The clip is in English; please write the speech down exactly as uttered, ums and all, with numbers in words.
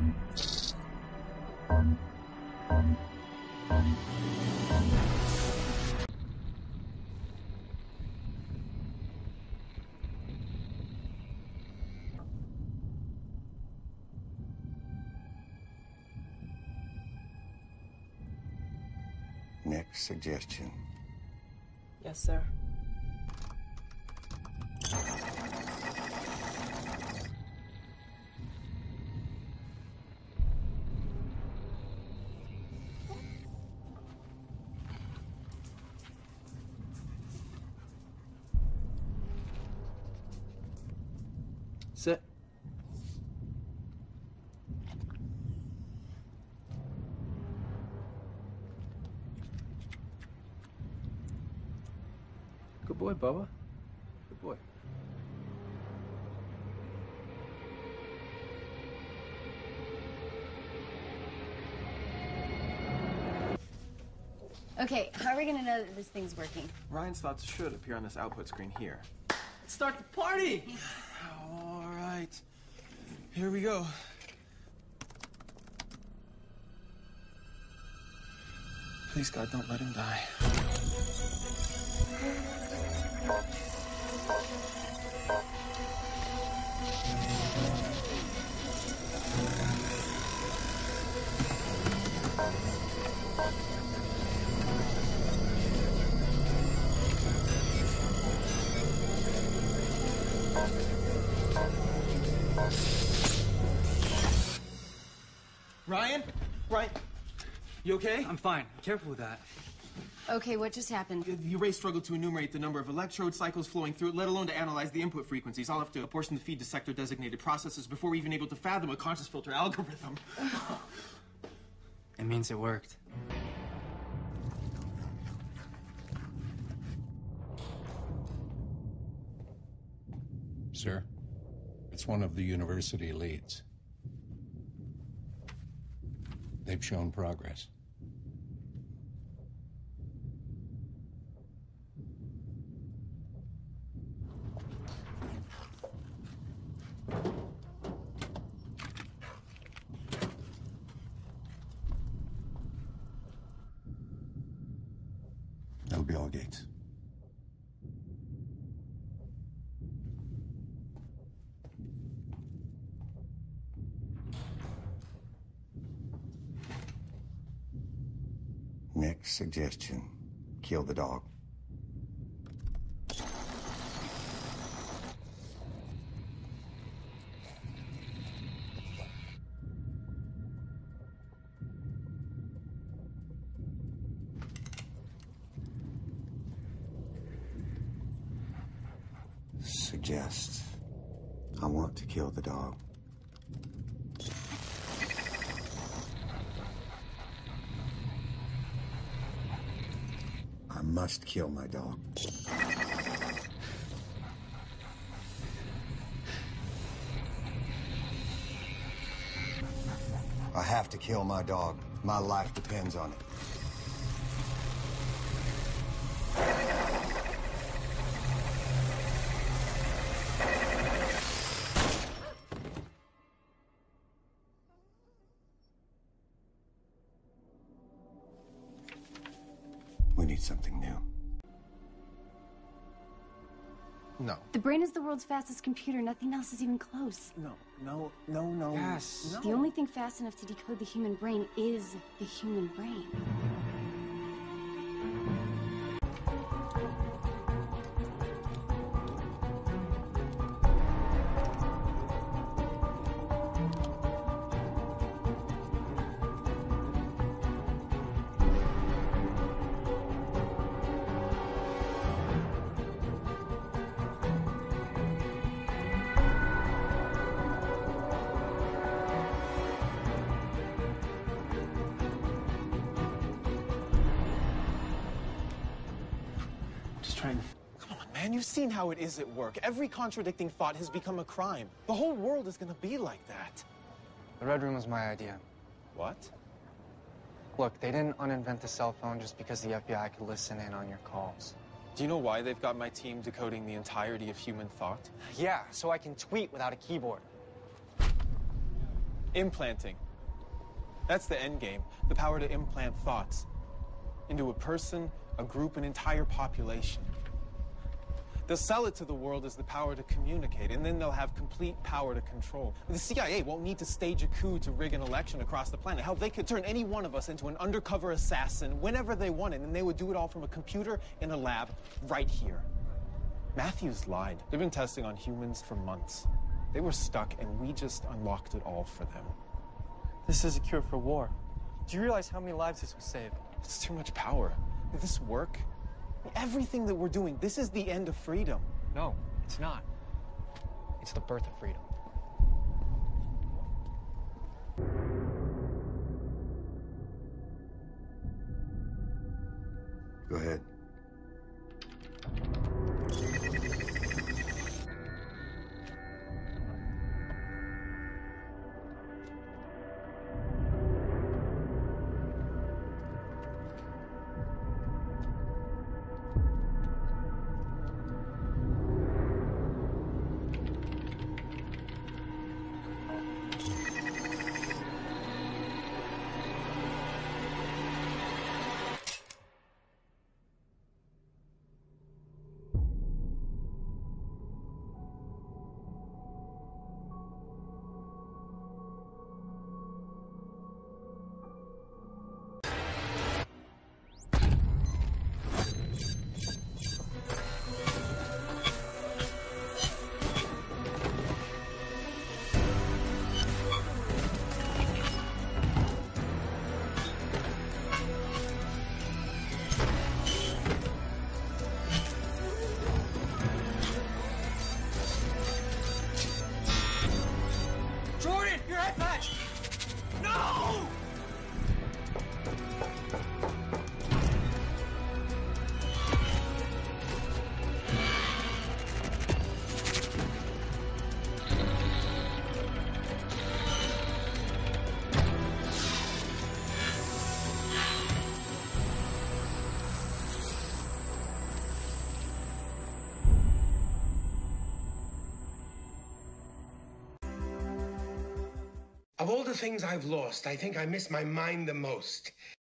Next suggestion. Yes, sir. Sit. Good boy, Bubba. Good boy. Okay, how are we gonna know that this thing's working? Ryan's thoughts should appear on this output screen here. Let's start the party! All right. Here we go. Please, God, don't let him die. Ryan? Ryan? You okay? I'm fine. Careful with that. Okay, what just happened? The array struggled to enumerate the number of electrode cycles flowing through it, let alone to analyze the input frequencies. I'll have to apportion the feed to sector-designated processes before we're even able to fathom a conscious filter algorithm. It means it worked. Sir, it's one of the university leads. They've shown progress. That'll be all gates. Next suggestion. Kill the dog. Suggest I want to kill the dog. I must kill my dog. I have to kill my dog. My life depends on it. We need something new. No. The brain is the world's fastest computer. Nothing else is even close. No, no, no, no. Yes. No. The only thing fast enough to decode the human brain is the human brain. Just trying to... Come on, man. You've seen how it is at work. Every contradicting thought has become a crime. The whole world is gonna be like that. The Red Room was my idea. What? Look, they didn't uninvent the cell phone just because the F B I could listen in on your calls. Do you know why they've got my team decoding the entirety of human thought? Yeah, so I can tweet without a keyboard. Implanting. That's the end game. The power to implant thoughts into a person, a group, an entire population. They'll sell it to the world as the power to communicate, and then they'll have complete power to control. The C I A won't need to stage a coup to rig an election across the planet. Hell, they could turn any one of us into an undercover assassin whenever they wanted, and they would do it all from a computer in a lab right here. Matthews lied. They've been testing on humans for months. They were stuck, and we just unlocked it all for them. This is a cure for war. Do you realize how many lives this will save? It's too much power. Will this work? Everything that we're doing, this is the end of freedom. No, it's not. It's the birth of freedom. Go ahead. Of all the things I've lost, I think I miss my mind the most.